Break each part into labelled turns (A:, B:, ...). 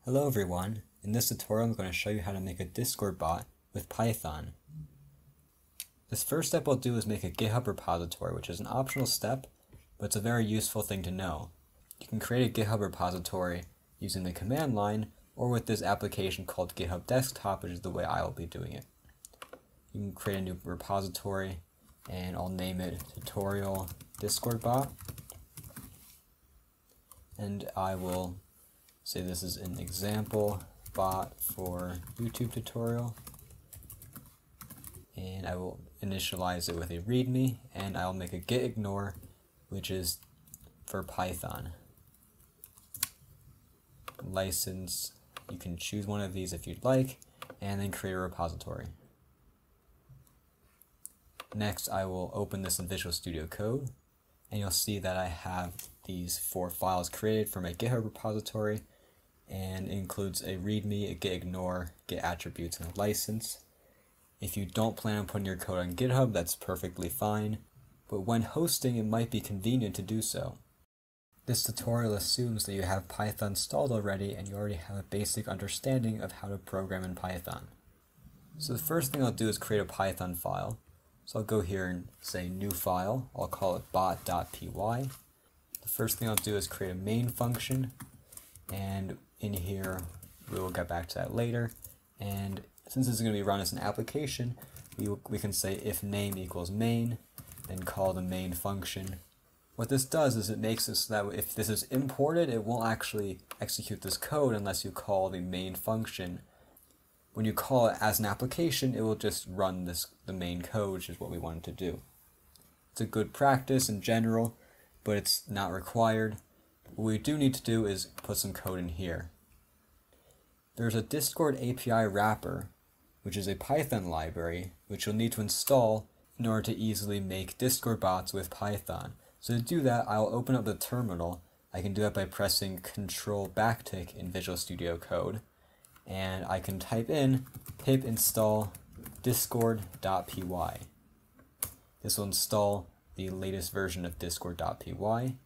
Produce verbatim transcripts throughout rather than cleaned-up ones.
A: Hello everyone, in this tutorial I'm going to show you how to make a Discord bot with Python. This first step I'll do is make a GitHub repository, which is an optional step, but it's a very useful thing to know. You can create a GitHub repository using the command line or with this application called GitHub Desktop, which is the way I will be doing it. You can create a new repository and I'll name it tutorial Discord bot, and I will say this is an example bot for YouTube tutorial, and I will initialize it with a readme, and I'll make a git ignore, which is for Python. License, you can choose one of these if you'd like, and then create a repository. Next, I will open this in Visual Studio Code, and you'll see that I have these four files created for my GitHub repository, and it includes a readme, a git ignore, git attributes, and a license. If you don't plan on putting your code on GitHub, that's perfectly fine, but when hosting, it might be convenient to do so. This tutorial assumes that you have Python installed already and you already have a basic understanding of how to program in Python. So the first thing I'll do is create a Python file. So I'll go here and say new file. I'll call it bot.py. The first thing I'll do is create a main function, and in here we will get back to that later. And since this is going to be run as an application, we, we can say if name equals main, then call the main function. What this does is it makes it so that if this is imported, it won't actually execute this code unless you call the main function. When you call it as an application, it will just run this the main code, which is what we want it to do. It's a good practice in general, but it's not required. What we do need to do is put some code in here. There's a Discord A P I wrapper, which is a Python library, which you'll need to install in order to easily make Discord bots with Python. So to do that, I'll open up the terminal. I can do that by pressing Control backtick in Visual Studio Code, and I can type in pip install discord.py. This will install the latest version of discord.py.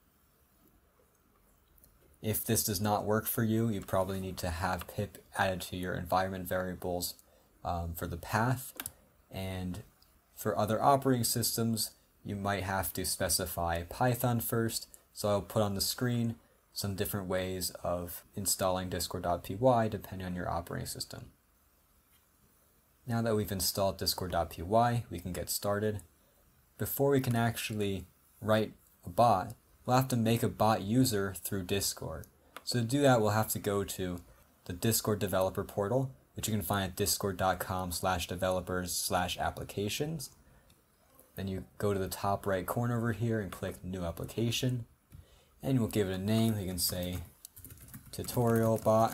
A: If this does not work for you, you probably need to have pip added to your environment variables um, for the path, and for other operating systems, you might have to specify Python first. So I'll put on the screen some different ways of installing discord.py depending on your operating system. Now that we've installed discord.py, we can get started. Before we can actually write a bot, we'll have to make a bot user through Discord. So to do that, we'll have to go to the Discord developer portal, which you can find at discord.com slash developers slash applications. Then you go to the top right corner over here and click New Application, and we'll give it a name. You can say Tutorial Bot,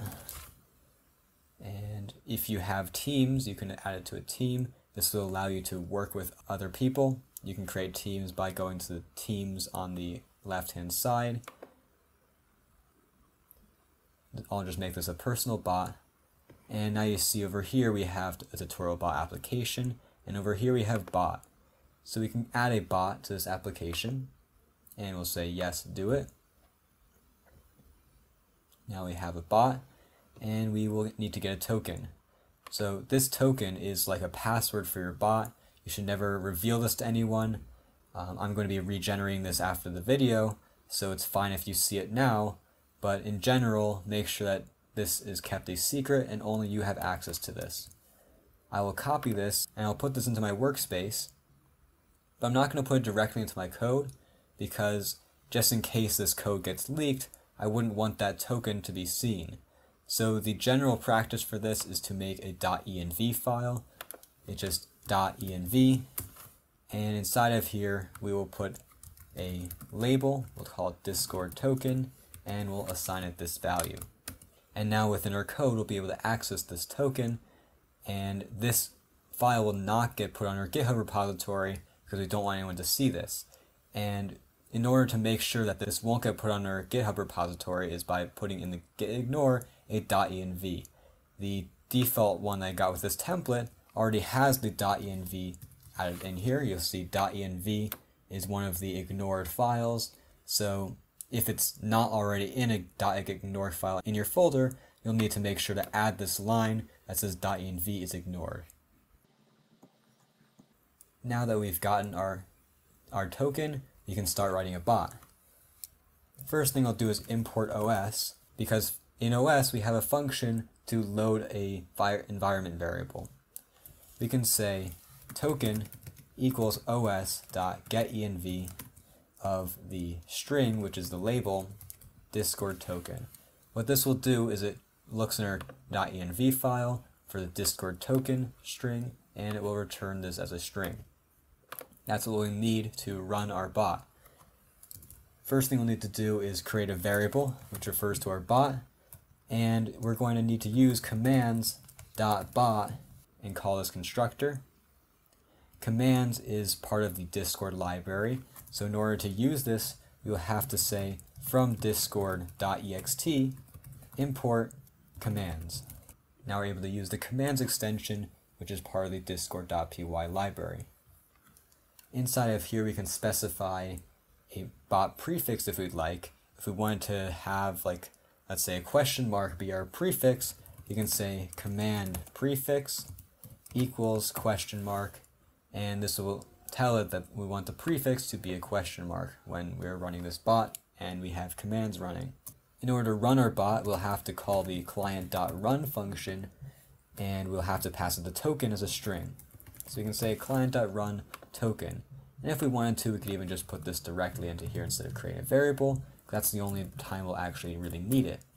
A: and if you have teams, you can add it to a team. This will allow you to work with other people. You can create teams by going to the teams on the left-hand side. I'll just make this a personal bot, and now you see over here we have a tutorial bot application, and over here we have bot. So we can add a bot to this application, and we'll say yes, do it. Now we have a bot, and we will need to get a token. So this token is like a password for your bot. You should never reveal this to anyone. Um, I'm going to be regenerating this after the video, so it's fine if you see it now, but in general, make sure that this is kept a secret and only you have access to this. I will copy this, and I'll put this into my workspace, but I'm not going to put it directly into my code, because just in case this code gets leaked, I wouldn't want that token to be seen. So the general practice for this is to make a .env file. It's just .env, and inside of here we will put a label. We'll call it Discord token, and we'll assign it this value. And now within our code we'll be able to access this token, and this file will not get put on our GitHub repository because we don't want anyone to see this. And in order to make sure that this won't get put on our GitHub repository is by putting in the git ignore a .env. The default one that I got with this template already has the .env added in here. You'll see .env is one of the ignored files, so if it's not already in a .ignore file in your folder, you'll need to make sure to add this line that says .env is ignored. Now that we've gotten our, our token, you can start writing a bot. First thing I'll do is import O S, because in O S we have a function to load a environment variable. We can say token equals os.getEnv of the string, which is the label, Discord token. What this will do is it looks in our .env file for the Discord token string, and it will return this as a string. That's what we need to run our bot. First thing we'll need to do is create a variable which refers to our bot, and we're going to need to use commands.bot and call this constructor. Commands is part of the Discord library, so in order to use this, you'll have to say from discord.ext import commands. Now we're able to use the commands extension, which is part of the discord.py library. Inside of here we can specify a bot prefix if we'd like. If we wanted to have, like, let's say a question mark be our prefix, you can say command prefix equals question mark, and this will tell it that we want the prefix to be a question mark when we're running this bot and we have commands running. In order to run our bot, we'll have to call the client.run function, and we'll have to pass it the token as a string. So we can say client.run token. And if we wanted to, we could even just put this directly into here instead of creating a variable. That's the only time we'll actually really need it.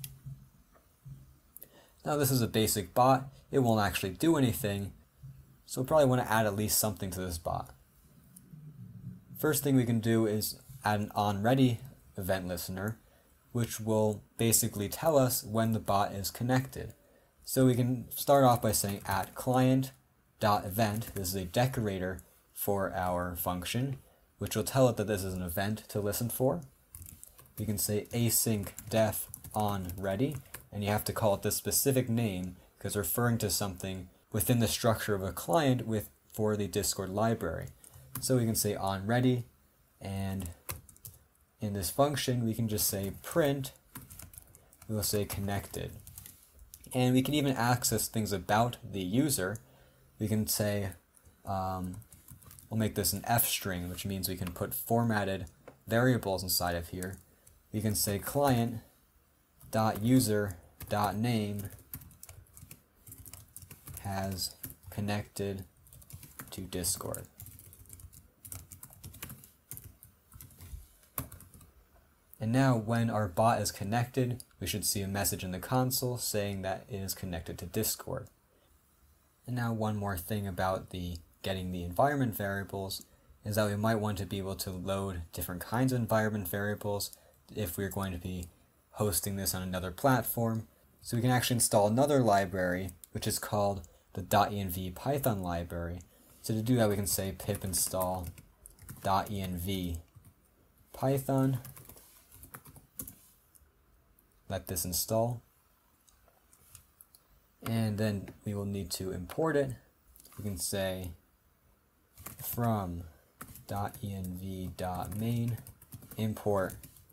A: Now this is a basic bot. It won't actually do anything, so we'll probably want to add at least something to this bot. First thing we can do is add an onReady event listener, which will basically tell us when the bot is connected. So we can start off by saying at client.event, this is a decorator for our function, which will tell it that this is an event to listen for. We can say async def onReady, and you have to call it this specific name because it's referring to something within the structure of a client with for the Discord library. So we can say onReady, and in this function we can just say print, we'll say connected. And we can even access things about the user. We can say, um, we'll make this an F string, which means we can put formatted variables inside of here. We can say client.user.name has connected to Discord. And now when our bot is connected, we should see a message in the console saying that it is connected to Discord. And now one more thing about the getting the environment variables is that we might want to be able to load different kinds of environment variables if we're going to be hosting this on another platform. So we can actually install another library, which is called the .env-python library. So to do that, we can say pip install .env-python. Let this install. And then we will need to import it. We can say from .env.main import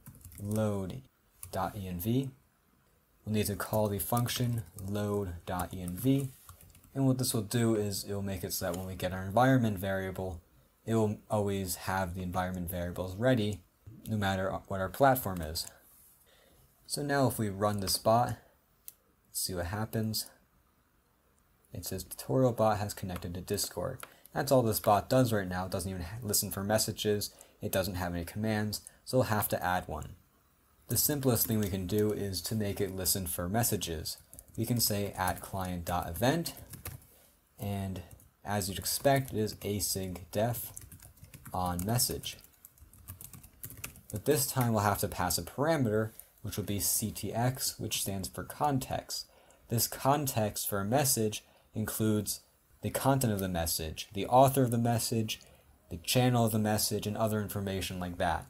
A: load.env. We'll need to call the function load.env, and what this will do is it will make it so that when we get our environment variable, it will always have the environment variables ready no matter what our platform is. So now if we run this bot, let's see what happens. It says tutorial bot has connected to Discord. That's all this bot does right now. It doesn't even listen for messages. It doesn't have any commands, so we'll have to add one. The simplest thing we can do is to make it listen for messages. We can say at client.event, and as you'd expect, it is async def on message. But this time we'll have to pass a parameter, which will be C T X, which stands for context. This context for a message includes the content of the message, the author of the message, the channel of the message, and other information like that.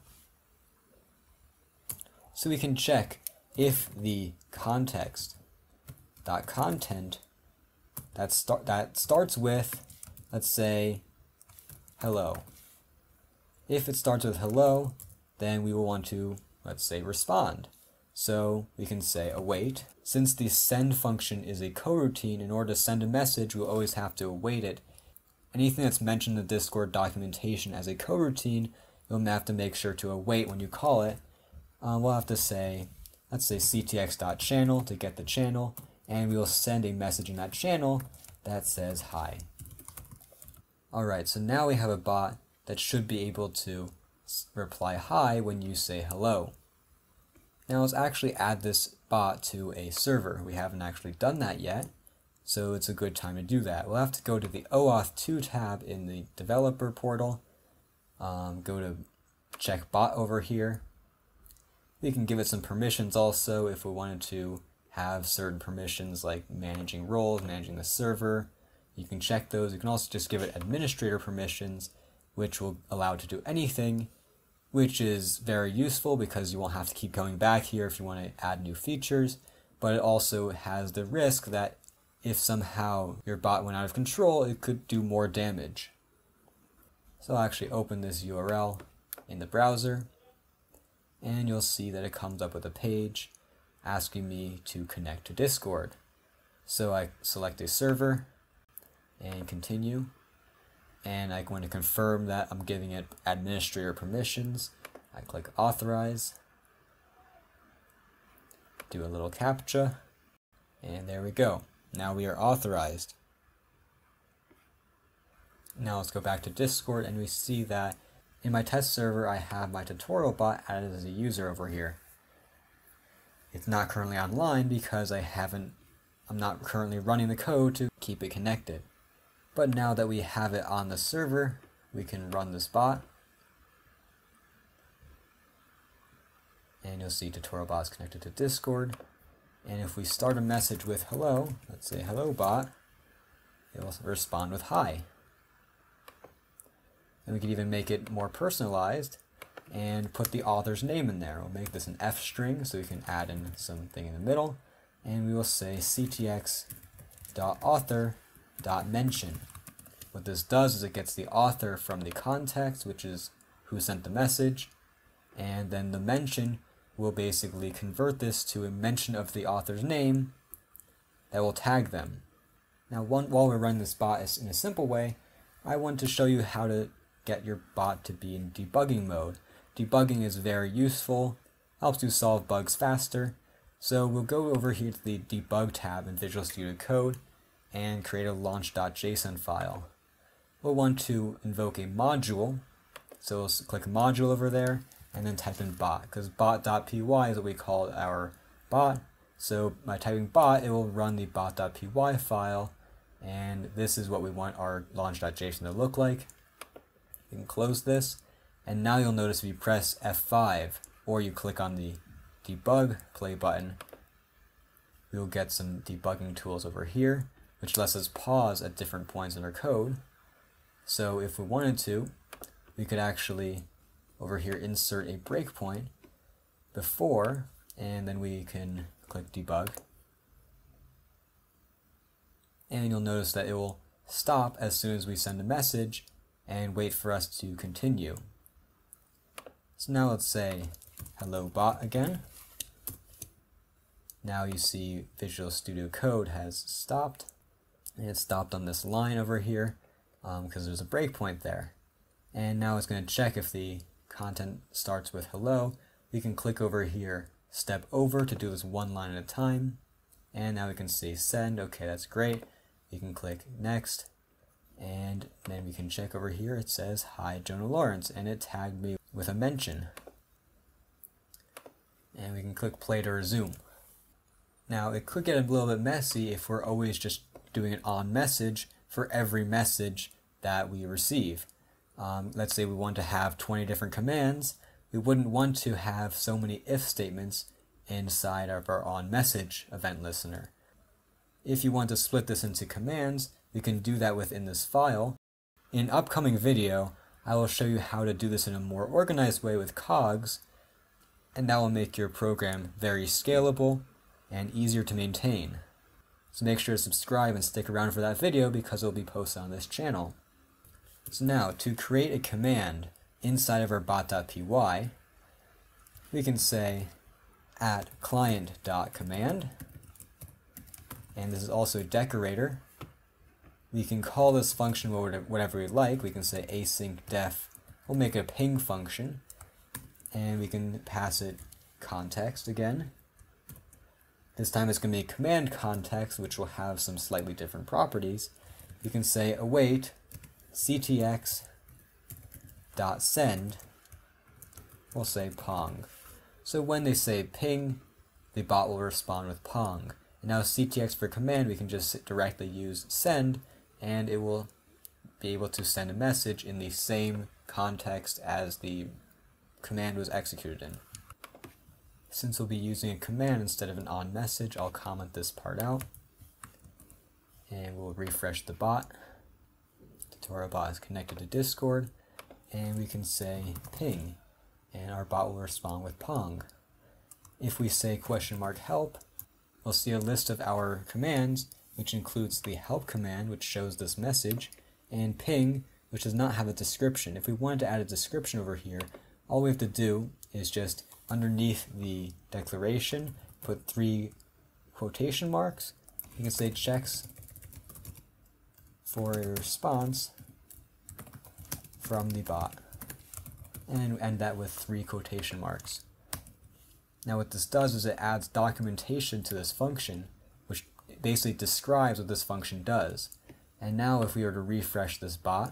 A: So we can check if the context.content that, start, that starts with, let's say, hello. If it starts with hello, then we will want to, let's say, respond. So we can say await. Since the send function is a coroutine, in order to send a message, we'll always have to await it. Anything that's mentioned in the Discord documentation as a coroutine, you'll have to make sure to await when you call it. Um, we'll have to say, let's say ctx.channel to get the channel, and we will send a message in that channel that says hi. Alright, so now we have a bot that should be able to reply hi when you say hello. Now let's actually add this bot to a server. We haven't actually done that yet, so it's a good time to do that. We'll have to go to the O auth two tab in the developer portal, um, go to check bot over here. We can give it some permissions also if we wanted to have certain permissions like managing roles, managing the server. You can check those. You can also just give it administrator permissions, which will allow it to do anything, which is very useful because you won't have to keep going back here if you want to add new features, but it also has the risk that if somehow your bot went out of control, it could do more damage. So I'll actually open this U R L in the browser, and you'll see that it comes up with a page asking me to connect to Discord. So I select a server and continue, and I'm going to confirm that I'm giving it administrator permissions. I click authorize, do a little captcha, and there we go. Now we are authorized. Now let's go back to Discord, and we see that in my test server I have my tutorial bot added as a user over here. It's not currently online because I haven't, I'm not currently running the code to keep it connected. But now that we have it on the server, we can run this bot. And you'll see tutorial bot is connected to Discord. And if we start a message with hello, let's say hello bot, it will respond with hi. And we can even make it more personalized and put the author's name in there. We'll make this an F string so we can add in something in the middle. And we will say ctx.author.mention. What this does is it gets the author from the context, which is who sent the message, and then the mention will basically convert this to a mention of the author's name that will tag them. Now one, while we're running this bot in a simple way, I want to show you how to get your bot to be in debugging mode. Debugging is very useful, helps you solve bugs faster. So we'll go over here to the debug tab in Visual Studio Code and create a launch.json file. We'll want to invoke a module, so we'll click module over there and then type in bot, because bot.py is what we call our bot. So by typing bot, it will run the bot.py file, and this is what we want our launch.json to look like. You can close this, and now you'll notice if you press F five or you click on the debug play button, we'll get some debugging tools over here, which lets us pause at different points in our code. So if we wanted to, we could actually over here insert a breakpoint before, and then we can click debug. And you'll notice that it will stop as soon as we send a message and wait for us to continue. So now let's say hello bot again. Now you see Visual Studio Code has stopped, and it stopped on this line over here because um, there's a breakpoint there. And now it's going to check if the content starts with hello. We can click over here, step over to do this one line at a time, and now we can say send. Okay, that's great. We can click next, and then we can check over here. It says hi Jonah Lawrence, and it tagged me with a mention. And we can click play to resume. Now it could get a little bit messy if we're always just doing an on message for every message that we receive. Um, let's say we want to have twenty different commands. We wouldn't want to have so many if statements inside of our on message event listener. If you want to split this into commands, we can do that within this file. In an upcoming video, I will show you how to do this in a more organized way with cogs, and that will make your program very scalable and easier to maintain. So make sure to subscribe and stick around for that video because it will be posted on this channel. So now, to create a command inside of our bot.py, we can say at client.command, and this is also a decorator. We can call this function whatever we like. We can say async def. We'll make it a ping function, and we can pass it context again. This time it's going to be a command context, which will have some slightly different properties. We can say await ctx.send. We'll say pong. So when they say ping, the bot will respond with pong. And now ctx for command, we can just directly use send, and it will be able to send a message in the same context as the command was executed in. Since we'll be using a command instead of an on message, I'll comment this part out. And we'll refresh the bot. Tutorial bot is connected to Discord. And we can say ping, and our bot will respond with pong. If we say question mark help, we'll see a list of our commands, which includes the help command, which shows this message, and ping, which does not have a description. If we wanted to add a description over here, all we have to do is just underneath the declaration, put three quotation marks. You can say checks for a response from the bot, and end that with three quotation marks. Now what this does is it adds documentation to this function, which basically describes what this function does. And now if we were to refresh this bot,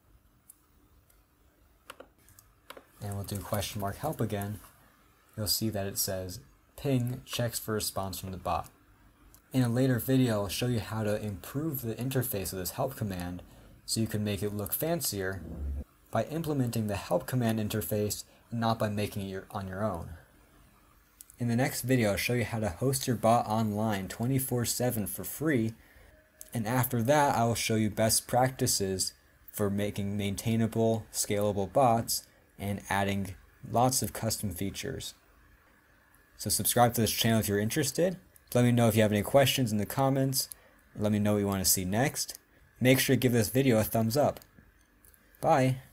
A: and we'll do question mark help again, you'll see that it says ping checks for response from the bot. In a later video, I'll show you how to improve the interface of this help command so you can make it look fancier by implementing the help command interface and not by making it on your own. In the next video, I'll show you how to host your bot online twenty-four seven for free, and after that I will show you best practices for making maintainable, scalable bots and adding lots of custom features. So subscribe to this channel if you're interested. Let me know if you have any questions in the comments. Let me know what you want to see next. Make sure to give this video a thumbs up. Bye!